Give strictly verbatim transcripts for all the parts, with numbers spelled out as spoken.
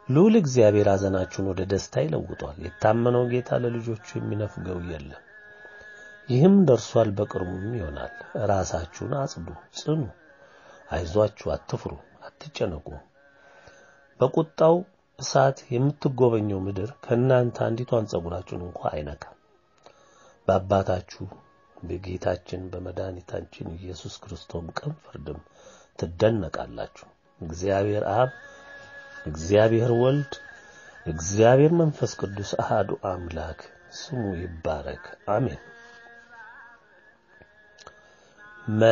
ልዑል እግዚአብሔር ሐዘናችሁን ወደ ደስታ ይለውጣል። የታመነው ጌታ ለልጆቹ የሚነፍገው የለም። ይህም ደርሷል፣ በቅርቡም ይሆናል። ራሳችሁን አጽዱ፣ ጽኑ፣ አይዟችሁ፣ አትፍሩ፣ አትጨነቁ። በቁጣው እሳት የምትጎበኘው ምድር ከእናንተ አንዲቷን ጸጉራችሁን እንኳን አይነካም። በአባታችሁ በጌታችን በመድኃኒታችን ኢየሱስ ክርስቶስ ቀን ፍርድም ትደነቃላችሁ። እግዚአብሔር አብ፣ እግዚአብሔር ወልድ፣ እግዚአብሔር መንፈስ ቅዱስ አሐዱ አምላክ ስሙ ይባረክ፣ አሜን። መ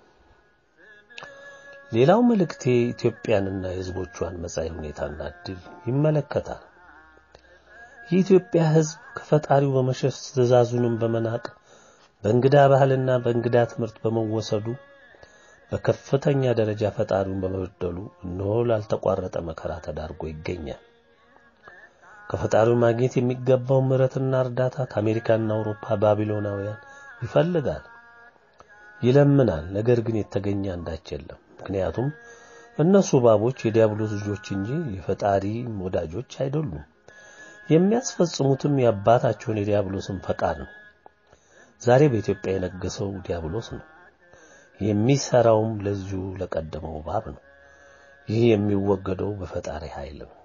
ሌላው መልእክቴ ኢትዮጵያንና ሕዝቦቿን መጻኢ ሁኔታና ዕድል ይመለከታል። የኢትዮጵያ ሕዝብ ከፈጣሪው በመሸሽ ትእዛዙንም በመናቅ በእንግዳ ባህልና በእንግዳ ትምህርት በመወሰዱ በከፍተኛ ደረጃ ፈጣሪውን በመበደሉ እነሆ ላልተቋረጠ መከራ ተዳርጎ ይገኛል። ከፈጣሪው ማግኘት የሚገባው ምሕረትና እርዳታ ከአሜሪካና አውሮፓ ባቢሎናውያን ይፈልጋል፣ ይለምናል። ነገር ግን የተገኘ አንዳች የለም። ምክንያቱም እነሱ ባቦች የዲያብሎስ ልጆች እንጂ የፈጣሪ ወዳጆች አይደሉም። የሚያስፈጽሙትም የአባታቸውን የዲያብሎስን ፈቃድ ነው። ዛሬ በኢትዮጵያ የነገሰው ዲያብሎስ ነው። የሚሰራውም ለዚሁ ለቀደመው ባብ ነው። ይህ የሚወገደው በፈጣሪ ኃይል ነው።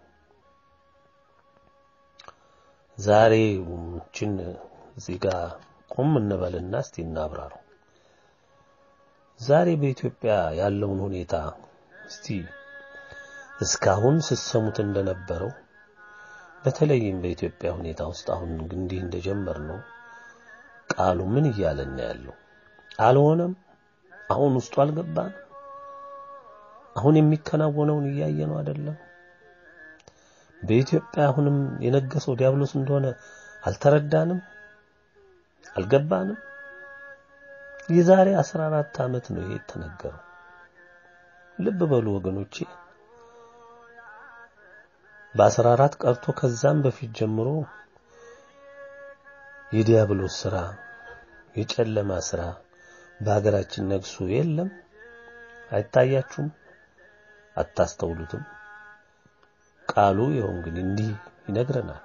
ዛሬ ችን እዚህ ጋር ቆም እንበልና እስቲ እናብራራው። ዛሬ በኢትዮጵያ ያለውን ሁኔታ እስቲ እስካሁን ሲሰሙት እንደነበረው በተለይም በኢትዮጵያ ሁኔታ ውስጥ አሁን እንዲህ እንደጀመርነው ቃሉ ምን እያለን ያለው አልሆነም። አሁን ውስጡ አልገባን። አሁን የሚከናወነውን እያየነው አይደለም። በኢትዮጵያ አሁንም የነገሰው ዲያብሎስ እንደሆነ አልተረዳንም፣ አልገባንም። የዛሬ አስራ አራት ዓመት ነው ይሄ ተነገረው። ልብ በሉ ወገኖቼ፣ በ14 ቀርቶ ከዛም በፊት ጀምሮ የዲያብሎስ ስራ የጨለማ ስራ በአገራችን ነግሶ የለም። አይታያችሁም? አታስተውሉትም? ቃሉ ይሁን ግን እንዲህ ይነግረናል።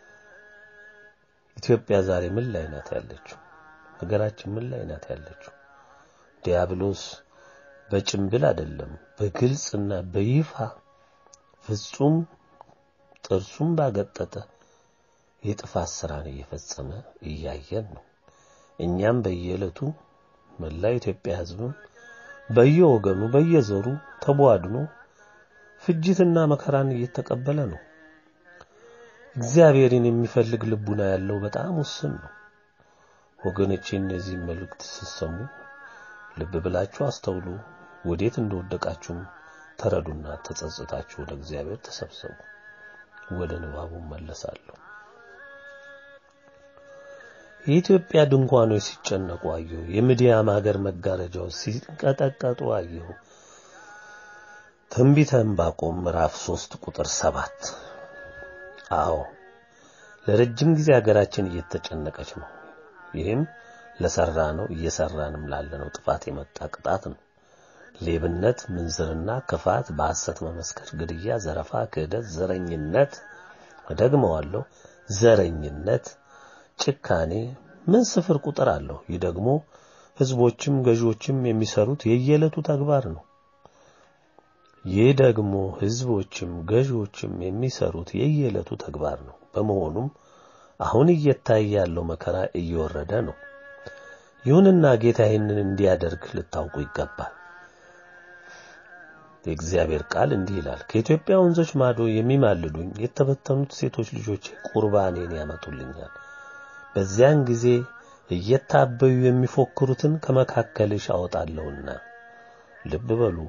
ኢትዮጵያ ዛሬ ምን ላይ ናት ያለችው? ሀገራችን ምን ላይ ናት ያለችው? ዲያብሎስ በጭምብል አይደለም በግልጽና በይፋ ፍጹም ጥርሱም ባገጠጠ የጥፋት ስራን እየፈጸመ እያየን ነው። እኛም በየዕለቱ መላው ኢትዮጵያ ሕዝብ በየወገኑ በየዘሩ ተቧድኖ ፍጅትና መከራን እየተቀበለ ነው። እግዚአብሔርን የሚፈልግ ልቡና ያለው በጣም ውስን ነው። ወገኖቼ እነዚህ መልእክት ሲሰሙ ልብ ብላችሁ አስተውሉ። ወዴት እንደወደቃችሁ ተረዱና ተጸጽታችሁ ወደ እግዚአብሔር ተሰብሰቡ። ወደ ንባቡ መለሳለሁ። የኢትዮጵያ ድንኳኖች ሲጨነቁ አየሁ። የምድያም ሀገር መጋረጃዎች ሲንቀጠቀጡ አየሁ። ትንቢተ ዕንባቆም ምዕራፍ ሶስት ቁጥር ሰባት። አዎ ለረጅም ጊዜ ሀገራችን እየተጨነቀች ነው። ይህም ለሰራ ነው እየሰራንም ላለነው ጥፋት የመጣ ቅጣት ነው። ሌብነት፣ ምንዝርና፣ ክፋት፣ በሐሰት መመስከር፣ ግድያ፣ ዘረፋ፣ ክህደት፣ ዘረኝነት፣ ደግመዋለሁ ዘረኝነት፣ ጭካኔ ምን ስፍር ቁጥር አለው። ይህ ደግሞ ህዝቦችም ገዢዎችም የሚሰሩት የየዕለቱ ተግባር ነው። ይህ ደግሞ ህዝቦችም ገዢዎችም የሚሰሩት የየዕለቱ ተግባር ነው። በመሆኑም አሁን እየታየ ያለው መከራ እየወረደ ነው። ይሁንና ጌታ ይህንን እንዲያደርግ ልታውቁ ይገባል። የእግዚአብሔር ቃል እንዲህ ይላል፣ ከኢትዮጵያ ወንዞች ማዶ የሚማልዱኝ የተበተኑት ሴቶች ልጆች ቁርባኔን ያመጡልኛል። በዚያን ጊዜ እየታበዩ የሚፎክሩትን ከመካከልሽ አወጣለሁና። ልብ በሉ፣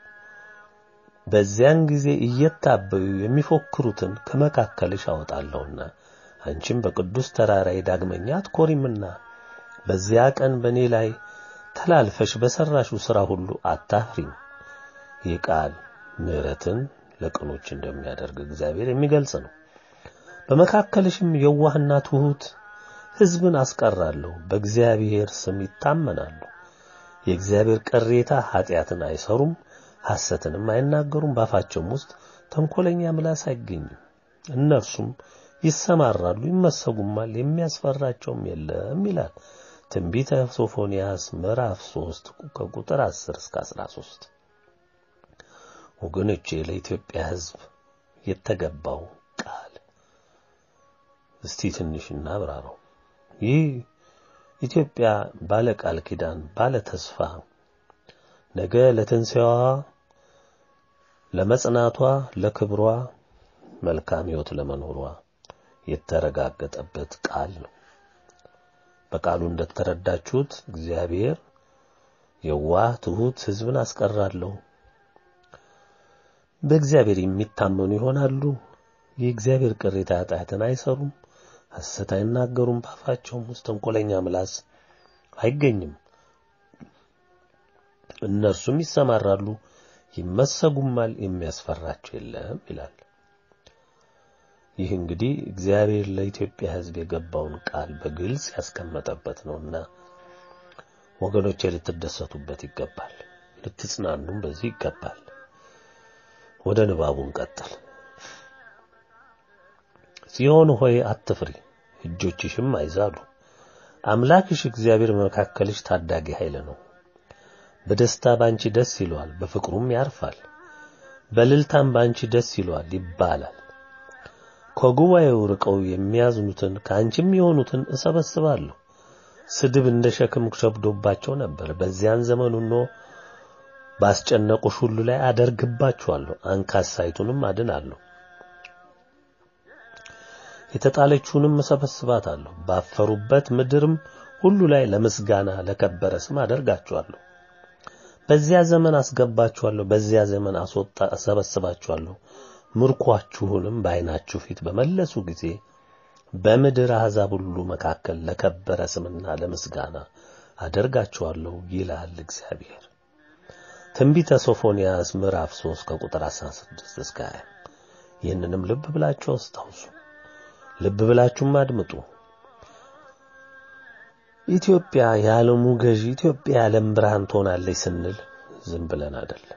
በዚያን ጊዜ እየታበዩ የሚፎክሩትን ከመካከልሽ አወጣለሁና አንቺም በቅዱስ ተራራዬ ዳግመኛ አትኮሪምና በዚያ ቀን በኔ ላይ ተላልፈሽ በሰራሽው ሥራ ሁሉ አታፍሪም። ይህ ቃል ምሕረትን ለቅኖች እንደሚያደርግ እግዚአብሔር የሚገልጽ ነው። በመካከልሽም የዋህና ትሑት ሕዝብን አስቀራለሁ። በእግዚአብሔር ስም ይታመናሉ። የእግዚአብሔር ቅሬታ ኃጢአትን አይሰሩም፣ ሐሰትንም አይናገሩም። ባፋቸውም ውስጥ ተንኮለኛ ምላስ አይገኝም። እነርሱም ይሰማራሉ ይመሰጉማል የሚያስፈራቸውም የለም ይላል ትንቢተ ሶፎንያስ ምዕራፍ ሶስት ከቁጥር አስር እስከ አስራ ሶስት። ወገኖቼ ለኢትዮጵያ ሕዝብ የተገባው ቃል እስቲ ትንሽ እናብራራው። ይህ ኢትዮጵያ ባለ ቃል ኪዳን ባለ ተስፋ ነገ ለትንሣኤዋ ለመጽናቷ ለክብሯ መልካም ሕይወት ለመኖሯ የተረጋገጠበት ቃል ነው። በቃሉ እንደተረዳችሁት እግዚአብሔር የዋህ ትሁት ሕዝብን አስቀራለሁ፣ በእግዚአብሔር የሚታመኑ ይሆናሉ፣ የእግዚአብሔር ቅሬታ ኃጢአትን አይሰሩም፣ ሐሰት አይናገሩም፣ ባፋቸውም ውስጥ ተንኮለኛ ምላስ አይገኝም፣ እነርሱም ይሰማራሉ ይመሰጉማል የሚያስፈራቸው የለም ይላል። ይህ እንግዲህ እግዚአብሔር ለኢትዮጵያ ሕዝብ የገባውን ቃል በግልጽ ያስቀመጠበት ነውና ወገኖቼ ልትደሰቱበት ይገባል፣ ልትጽናኑም በዚህ ይገባል። ወደ ንባቡን ቀጥል። ጽዮን ሆይ አትፍሪ፣ እጆችሽም አይዛሉ። አምላክሽ እግዚአብሔር መካከልሽ ታዳጊ ኃይል ነው። በደስታ ባንቺ ደስ ይሏል፣ በፍቅሩም ያርፋል። በልልታም ባንቺ ደስ ይሏል ይባላል። ከጉባኤው ርቀው የሚያዝኑትን ካንቺም የሆኑትን እሰበስባለሁ። ስድብ እንደ ሸክም ከብዶባቸው ነበር። በዚያን ዘመን ሆኖ ባስጨነቁሽ ሁሉ ላይ አደርግባቸዋለሁ፣ አንካሳይቱንም አድናለሁ። የተጣለችውንም እሰበስባታለሁ። ባፈሩበት ምድርም ሁሉ ላይ ለምስጋና ለከበረ ስም አደርጋቸዋለሁ። በዚያ ዘመን አስገባቸዋለሁ፣ በዚያ ዘመን አስወጣ እሰበስባቸዋለሁ። ምርኳችሁንም በዓይናችሁ ፊት በመለሱ ጊዜ በምድር አሕዛብ ሁሉ መካከል ለከበረ ስምና ለምስጋና አደርጋቸዋለሁ ይላል እግዚአብሔር። ትንቢተ ሶፎንያስ ምዕራፍ ሶስት ከቁጥር አስራ ስድስት እስከ ሃያ። ይህንንም ልብ ብላችሁ አስታውሱ፣ ልብ ብላችሁም አድምጡ። ኢትዮጵያ የዓለሙ ገዢ፣ ኢትዮጵያ የዓለም ብርሃን ትሆናለች ስንል ዝም ብለን አይደለም።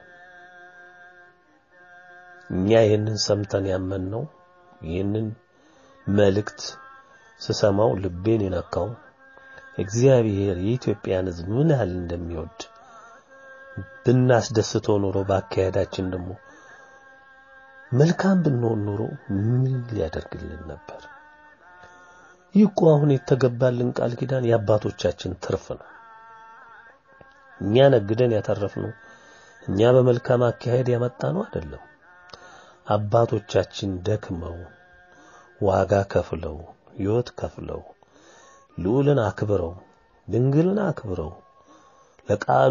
እኛ ይህንን ሰምተን ያመንነው ይህንን መልእክት ስሰማው ልቤን የነካው እግዚአብሔር የኢትዮጵያን ሕዝብ ምን ያህል እንደሚወድ ብናስደስተው ኖሮ ባካሄዳችን ደግሞ መልካም ብንሆን ኖሮ ምን ሊያደርግልን ነበር? ይቆ አሁን የተገባልን ቃል ኪዳን የአባቶቻችን ትርፍ ነው። እኛ ነግደን ያተረፍነው እኛ በመልካም አካሄድ ያመጣነው አይደለም። አባቶቻችን ደክመው ዋጋ ከፍለው ሕይወት ከፍለው ልዑልን አክብረው ድንግልን አክብረው ለቃሉ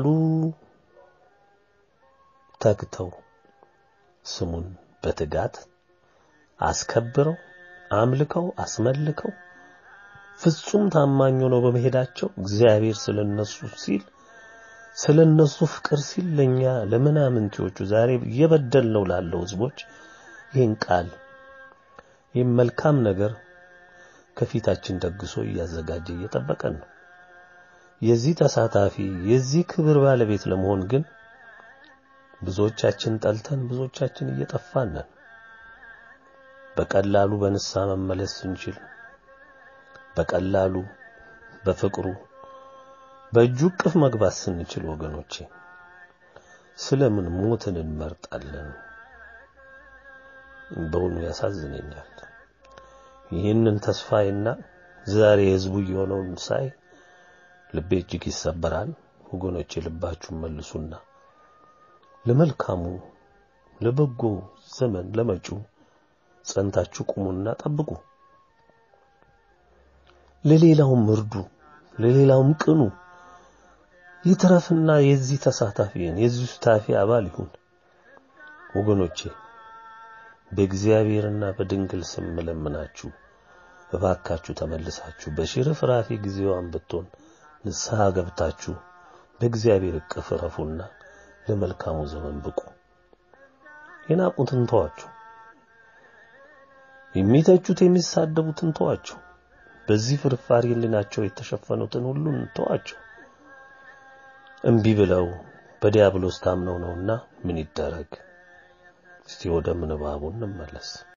ተግተው ስሙን በትጋት አስከብረው አምልከው አስመልከው ፍጹም ታማኝ ሆነው በመሄዳቸው እግዚአብሔር ስለነሱ ሲል ስለነሱ ፍቅር ሲል ለኛ ለምናምንቲዎቹ ዛሬ እየበደልነው ላለው ሕዝቦች ይህን ቃል ይህን መልካም ነገር ከፊታችን ደግሶ እያዘጋጀ እየጠበቀን ነው። የዚህ ተሳታፊ የዚህ ክብር ባለቤት ለመሆን ግን ብዙዎቻችን ጠልተን ብዙዎቻችን እየጠፋን ነን። በቀላሉ በንስሐ መመለስ እንችል፣ በቀላሉ በፍቅሩ በእጁ ቅፍ መግባት ስንችል ወገኖቼ ስለምን ሞትን እንመርጣለን? በእውኑ ያሳዝነኛል። ይህንን ተስፋዬና ዛሬ ህዝቡ የሆነውን ሳይ ልቤ እጅግ ይሰበራል። ወገኖቼ ልባችሁን መልሱና ለመልካሙ ለበጎ ዘመን ለመጪው ጸንታችሁ ቁሙና ጠብቁ። ለሌላውም እርዱ፣ ለሌላውም ቅኑ። ይትረፍና የዚህ ተሳታፊን የዚህ ታፊ አባል ይሁን። ወገኖቼ በእግዚአብሔርና በድንግል ስም ለምናችሁ እባካችሁ ተመልሳችሁ በሽርፍራፊ ጊዜዋን ብትሆን ንስሐ ገብታችሁ በእግዚአብሔር እቅፍ ረፉና ለመልካሙ ዘመን ብቁ። የናቁትን ተዋችሁ፣ የሚተቹት የሚሳደቡትን ተዋችሁ፣ በዚህ ፍርፋሪ ልናቸው የተሸፈኑትን ሁሉን ተዋችሁ። እምቢ ብለው በዲያብሎስ ታምነው ነውና ምን ይደረግ? እስቲ ወደ ምንባቡ እንመለስ።